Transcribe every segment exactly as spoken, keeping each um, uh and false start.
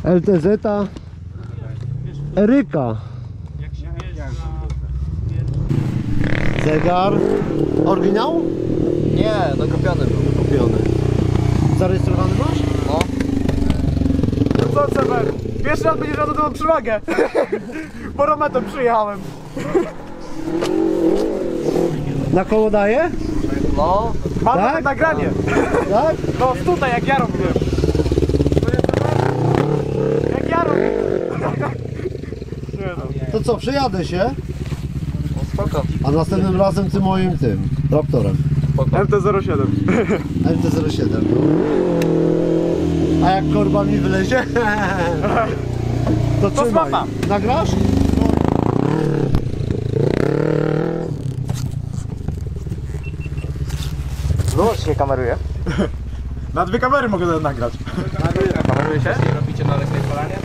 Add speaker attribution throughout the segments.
Speaker 1: L T Z Eryka. Zegar. Oryginał?
Speaker 2: Nie, dokupiony był.
Speaker 1: Kupiony. Zarejestrowany masz?
Speaker 2: No.
Speaker 3: No co, Ceber? Pierwszy raz będziesz miał tą przewagę. Barometrem przyjechałem.
Speaker 1: Na koło daje?
Speaker 2: No.
Speaker 3: Mam
Speaker 1: Tak?
Speaker 3: tak? nagranie.
Speaker 1: Tak?
Speaker 3: No tutaj jak ja robiłem. Jak ja robiłem. Nie no.
Speaker 1: To co, przejadę się,
Speaker 2: No spoko.
Speaker 1: a następnym razem ty moim tym, Raptorem.
Speaker 2: Spoko.
Speaker 3: M T zero siedem.
Speaker 1: M T zero siedem. A jak korba mi wylezie? To
Speaker 3: To
Speaker 1: trzymaj.
Speaker 3: smafa.
Speaker 1: Nagrasz?
Speaker 2: Zobacz, się kameruje.
Speaker 3: Na dwie kamery mogę nagrać.
Speaker 2: Kameruje się?
Speaker 4: Robicie na lewej polanie?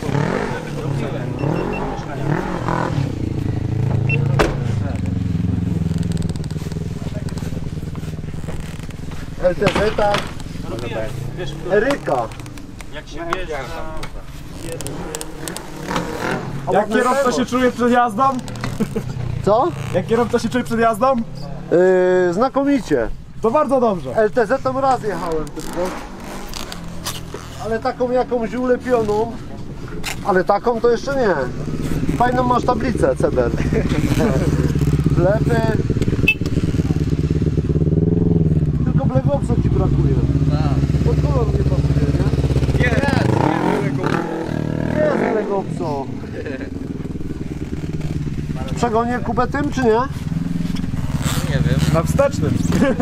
Speaker 1: L T Z Eryka.
Speaker 4: Jak się wjeżdża
Speaker 3: Jak kierowca się czuje przed jazdą?
Speaker 1: Co?
Speaker 3: Jak kierowca się czuje przed jazdą?
Speaker 1: Yy, znakomicie.
Speaker 3: To bardzo dobrze.
Speaker 1: L T Z tam raz jechałem tylko. Ale taką jakąś ulepioną. Ale taką to jeszcze nie. Fajną masz tablicę, Ceber. Wlepy. Tylko Black Opsa ci brakuje.
Speaker 2: Tak.
Speaker 1: Pod kolor nie pasuje, nie?
Speaker 2: Jest!
Speaker 1: Jest Black Opsa. Przegonię Kubę tym, czy nie?
Speaker 2: Nie wiem.
Speaker 3: Na wstecznym.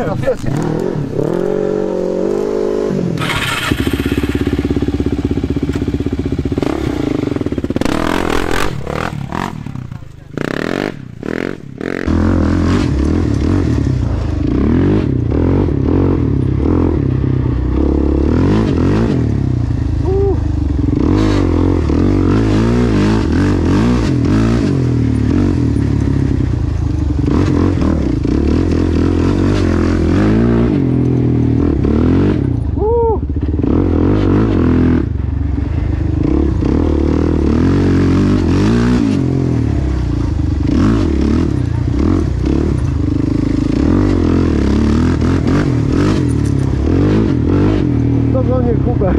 Speaker 1: Dogonię Kubę.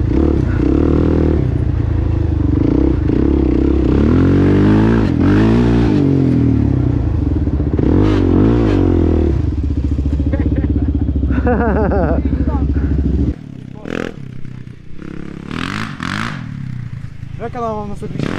Speaker 3: Jak kanał mam na serwisie?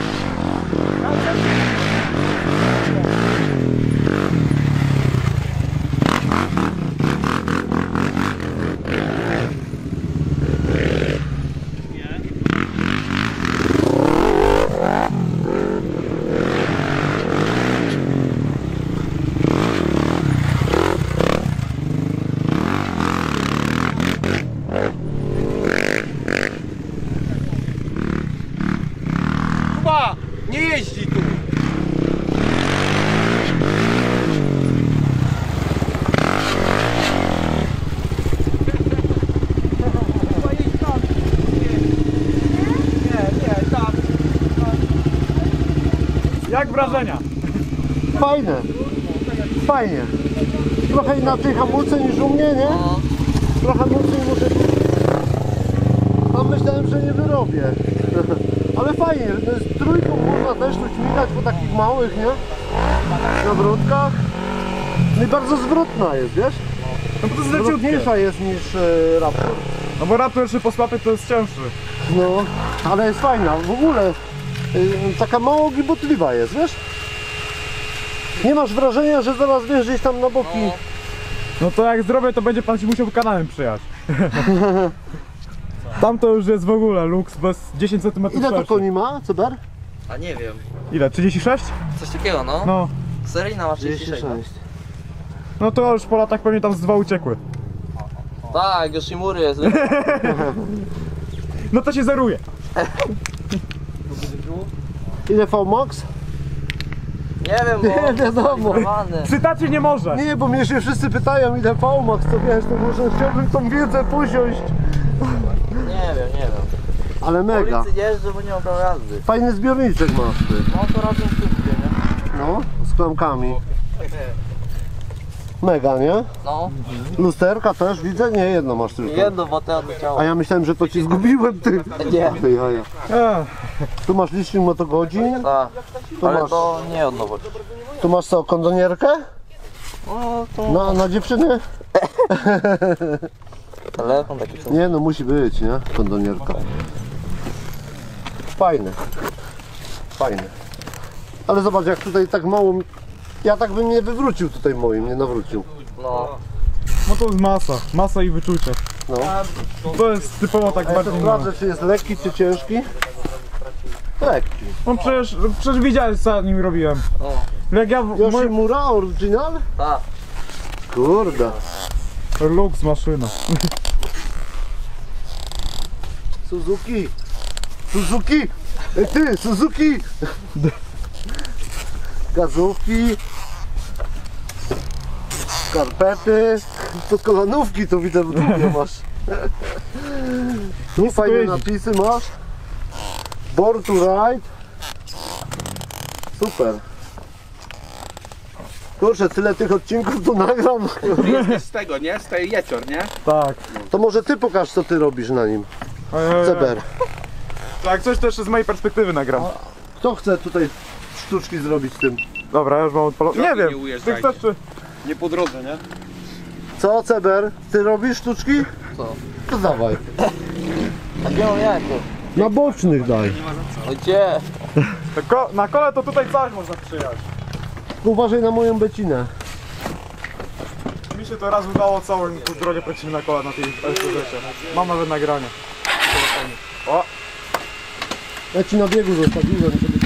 Speaker 4: Kuba! Nie jeździ tu!
Speaker 3: Jak wrażenia?
Speaker 1: Fajne. Fajnie. Trochę inaczej hamulce niż u mnie, nie?
Speaker 2: No.
Speaker 1: Trochę mocniej muszę... Tam myślałem, że nie wyrobię. Ale fajnie, z trójką można też tu śmigać po takich małych, nie? Nawrotkach. No i bardzo zwrotna jest, wiesz?
Speaker 3: No bo to jest leciutkie.
Speaker 1: Zwrotniejsza jest niż e, Raptor.
Speaker 3: No bo Raptor jeszcze po słapie to jest cięższy.
Speaker 1: No, ale jest fajna. W ogóle y, taka mało gibotliwa jest, wiesz? Nie masz wrażenia, że zaraz wiesz gdzieś tam na boki.
Speaker 2: No.
Speaker 3: No to jak zrobię, to będzie pan się musiał kanałem przyjechać. Tam to już jest w ogóle luks bez dziesięć centymetrów
Speaker 1: Ile to
Speaker 3: szerszy.
Speaker 1: koni ma, Cyber?
Speaker 2: A nie wiem.
Speaker 3: Ile? trzydzieści sześć?
Speaker 2: Coś takiego, no.
Speaker 3: No.
Speaker 2: Seryjna ma trzydzieści sześć.
Speaker 3: No to już po latach pewnie tam z dwa uciekły.
Speaker 2: Tak, już i mury jest.
Speaker 3: No to się zeruje.
Speaker 1: Ile V-Max?
Speaker 2: Nie wiem, bo...
Speaker 1: Nie wiadomo.
Speaker 3: Cytacie nie może.
Speaker 1: Nie, bo mnie się wszyscy pytają ile V-Max, to wiesz, to może chciałbym tą wiedzę posiąść.
Speaker 2: Nie wiem, nie wiem.
Speaker 1: Ale mega.
Speaker 2: ulicy nie jeżdżę, bo nie mam prawa jazdy.
Speaker 1: Fajny zbiorniczek masz ty.
Speaker 2: No to razem wszystkie, nie?
Speaker 1: No, z klamkami. Mega, nie?
Speaker 2: No.
Speaker 1: Lusterka też widzę? Nie, jedno masz tylko.
Speaker 2: Jedno, bo te odleciało.
Speaker 1: A ja myślałem, że to ci zgubiłem, ty.
Speaker 2: Nie.
Speaker 1: Ty jaja.
Speaker 3: Ech,
Speaker 1: Tu masz licznik motogodzin.
Speaker 2: Tak.
Speaker 1: Tu
Speaker 2: Ale
Speaker 1: masz,
Speaker 2: to nie od nowości.
Speaker 1: tu masz co, kondonierkę?
Speaker 2: No to...
Speaker 1: Na, na dziewczynę?
Speaker 2: Telefon taki co?
Speaker 1: Nie, no musi być, nie? Kondonierka. Fajne. Fajne. Ale zobacz, jak tutaj tak mało... Ja tak bym nie wywrócił tutaj moim, nie nawrócił.
Speaker 2: No.
Speaker 3: no to jest masa, masa i wyczucie.
Speaker 1: No.
Speaker 3: To jest typowo tak
Speaker 1: A ja to
Speaker 3: bardziej...
Speaker 1: sprawdzę, czy jest lekki, czy ciężki. Lekki.
Speaker 3: No przecież, przecież widziałeś co nim robiłem.
Speaker 2: No.
Speaker 3: Jak ja... Mój...
Speaker 1: Yoshimura Original?
Speaker 2: Tak.
Speaker 1: Kurde.
Speaker 3: Lux maszyna.
Speaker 1: Suzuki. Suzuki. Ej ty, Suzuki. Gazówki. Skarpety. To kolanówki to widzę w dupie masz. Tu fajne
Speaker 3: jeździ.
Speaker 1: napisy masz. Born to ride. Super. Kurczę, tyle tych odcinków tu nagram.
Speaker 4: Jesteś z tego, nie? Z tej jecior, nie?
Speaker 3: Tak.
Speaker 1: To może ty pokaż, co ty robisz na nim.
Speaker 3: Eee,
Speaker 1: Ceber.
Speaker 3: Tak, coś też z mojej perspektywy nagram.
Speaker 1: Kto chce tutaj sztuczki zrobić z tym?
Speaker 3: Dobra, ja już mam odpalone. Nie
Speaker 4: Drogi nie
Speaker 3: wiem, ty
Speaker 4: ujeżdżajcie.
Speaker 3: chcesz czy...
Speaker 4: Nie po drodze, nie?
Speaker 1: Co, Ceber? Ty robisz sztuczki?
Speaker 2: Co?
Speaker 1: To dawaj.
Speaker 2: A gdzie mam jajko?
Speaker 1: Na bocznych daj.
Speaker 2: No gdzie?
Speaker 3: Ko na kole to tutaj coś można przyjechać.
Speaker 1: Uważaj na moją becinę.
Speaker 3: Mi się to raz udało całą tu drogę praktycznie na kole na tej L C D-cie. Mam nawet nagranie. O!
Speaker 1: Ja ci na biegu zostawiłem, żeby...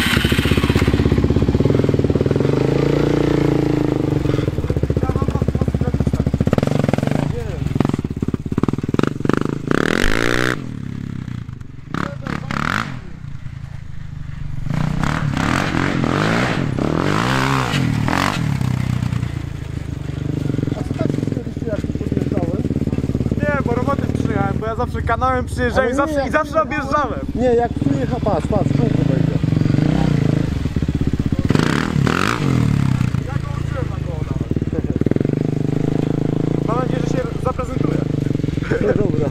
Speaker 3: Nie, bo roboty przyjechałem, bo ja zawsze kanałem przyjeżdżałem
Speaker 1: Ale
Speaker 3: i
Speaker 1: nie,
Speaker 3: zawsze,
Speaker 1: jak
Speaker 3: i zawsze
Speaker 1: przyjechałem-
Speaker 3: objeżdżałem.
Speaker 1: Nie, jak tu jecha, patrz, patrz, kółko będzie.
Speaker 3: Ja go uczyłem na koło nawet. Mam nadzieję, że się zaprezentuje.
Speaker 1: No dobra.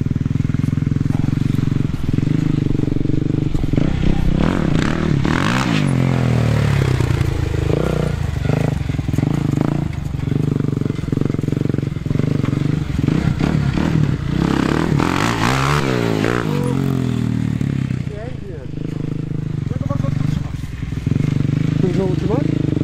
Speaker 1: Chcesz znowu trzymać?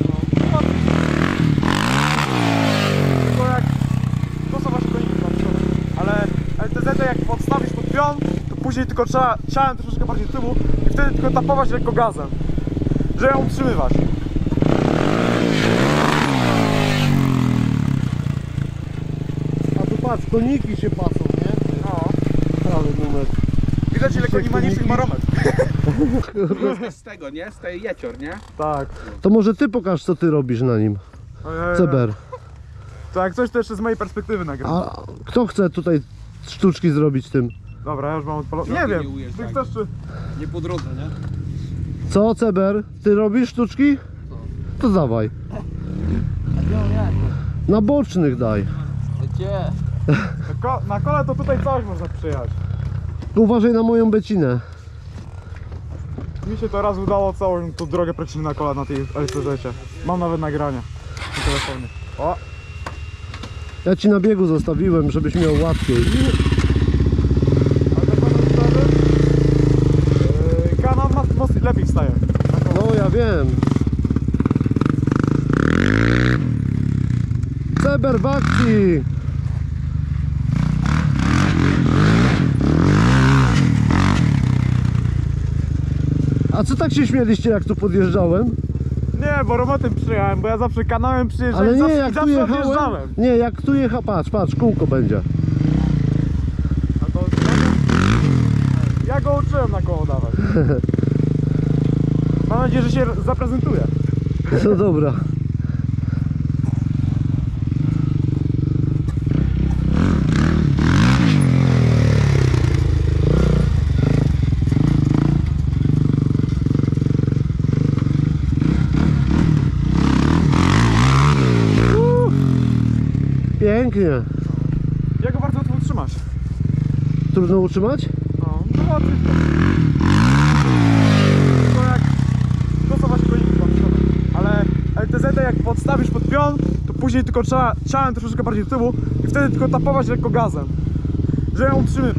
Speaker 3: Tylko jak... To są właśnie koniki na przykład. Ale L T Z jak odstawisz pod pion, to później tylko trzeba ciałem troszeczkę bardziej tyłu i wtedy tylko tapować lekko gazem. Żeby ją utrzymywać.
Speaker 1: A tu patrz, koniki się pasą, nie?
Speaker 3: No.
Speaker 1: Prawy numer.
Speaker 3: Widać ile koni ma niższy barometr.
Speaker 4: Jesteś z tego, nie? Z tej jecior, nie?
Speaker 3: Tak.
Speaker 1: To może ty pokaż, co ty robisz na nim.
Speaker 3: Eee,
Speaker 1: Ceber.
Speaker 3: To jak coś to jeszcze z mojej perspektywy nagram.
Speaker 1: A kto chce tutaj sztuczki zrobić z tym?
Speaker 3: Dobra, ja już mam odpalone. Nie
Speaker 4: Drogi nie
Speaker 3: wiem, ty
Speaker 4: ujeżdżajcie.
Speaker 3: chcesz czy...
Speaker 4: Nie po drodze, nie?
Speaker 1: Co, Ceber? Ty robisz sztuczki? To dawaj.
Speaker 2: A gdzie mam jajko?
Speaker 1: Na bocznych daj.
Speaker 2: No gdzie?
Speaker 3: Na, ko na kole to tutaj coś można przyjechać.
Speaker 1: Uważaj na moją becinę.
Speaker 3: Mi się to raz udało całą tu drogę praktycznie na kole na tej L C D-cie. Mam nawet nagranie na telefonie. O!
Speaker 1: Ja ci na biegu zostawiłem, żebyś miał łatwiej.
Speaker 3: Ale tak naprawdę sprawy, yy, kanał ma, mocno lepiej wstaje. Na kole.
Speaker 1: No ja wiem. Ceber w akcji. A co tak się śmieliście, jak tu podjeżdżałem?
Speaker 3: Nie, bo robotem przyjechałem, bo ja zawsze kanałem przyjeżdżałem
Speaker 1: Ale
Speaker 3: i
Speaker 1: nie,
Speaker 3: zawsze, i
Speaker 1: jak tu
Speaker 3: zawsze
Speaker 1: jechałem.
Speaker 3: odjeżdżałem.
Speaker 1: Nie, jak tu jecha, patrz, patrz, kółko będzie.
Speaker 3: A to... Ja go uczyłem na koło dawać. Mam nadzieję, że się zaprezentuje.
Speaker 1: No dobra. pięknie.
Speaker 3: Ja go bardzo łatwo utrzymać.
Speaker 1: Trudno utrzymać?
Speaker 3: No, no łatwiej. Tylko jak stosować koniki pod przodem. Ale L T Z jak podstawisz pod pion, to później tylko trzeba ciałem troszeczkę bardziej do tyłu i wtedy tylko tapować lekko gazem, że ją utrzymy.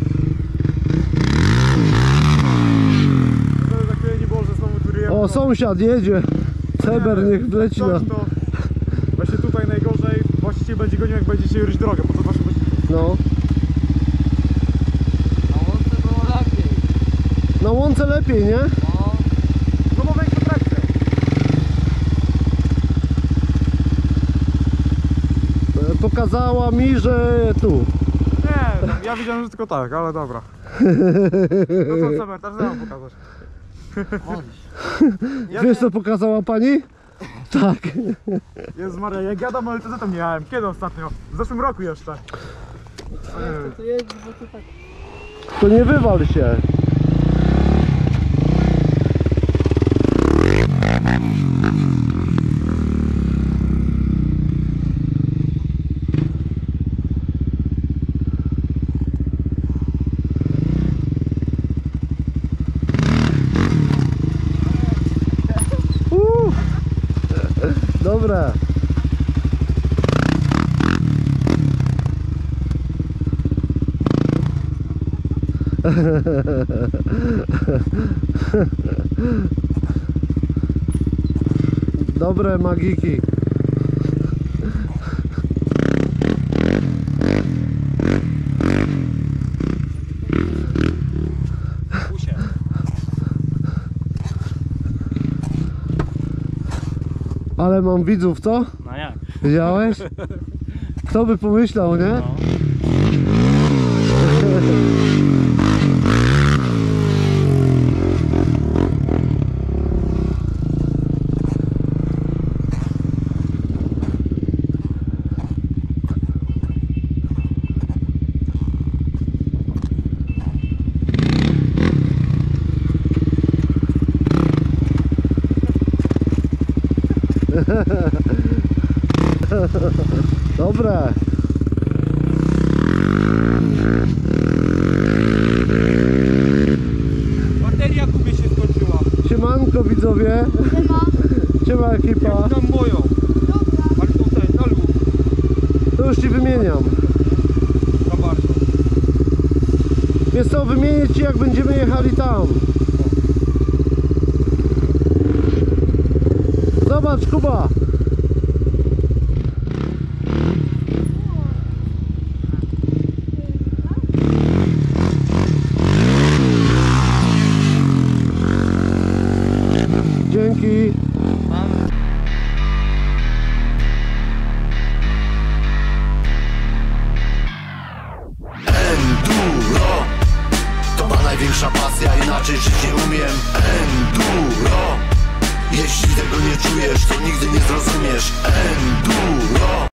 Speaker 3: Wtedy tak nie było, że znowu tu ryjemy.
Speaker 1: O, sąsiad jedzie. Ceber niech wleci na...
Speaker 3: Coś to właśnie tutaj najgorzej, właściciel będzie gonił jak będziecie ryć drogę, po to właśnie będzie...
Speaker 1: No.
Speaker 2: Na łące było lepiej.
Speaker 1: Na łące lepiej, nie?
Speaker 2: No.
Speaker 3: No bo większe trakcje.
Speaker 1: E, Pokazała mi, że tu.
Speaker 3: Nie, no, ja widziałem, że tylko tak, ale dobra. No co Semer, też mam pokazać. Ja
Speaker 1: Wiesz co pokazała pani? Tak.
Speaker 3: Jezus Maria, jak jadam L T Z-em jechałem. Kiedy ostatnio? W zeszłym roku jeszcze.
Speaker 2: To jeździ, bo to tak...
Speaker 1: To nie wywal się. Uh. Dobra. Dobre magiki. Ale mam widzów, co?
Speaker 5: No jak?
Speaker 1: Widziałeś? Kto by pomyślał, nie?
Speaker 5: No.
Speaker 1: Dobre.
Speaker 4: Bateria Kubie się skończyła.
Speaker 1: Siemanko widzowie. Siema ekipa.
Speaker 4: Tam moją. Ale to ten, na luz.
Speaker 1: To już ci wymieniam.
Speaker 4: Za bardzo.
Speaker 1: Wiesz co, wymienię ci jak będziemy jechali tam. Zobacz Kuba. Dzięki.
Speaker 6: Enduro to ma największa pasja, inaczej żyć nie umiem. Enduro, jeśli tego nie czujesz, to nigdy nie zrozumiesz. Enduro.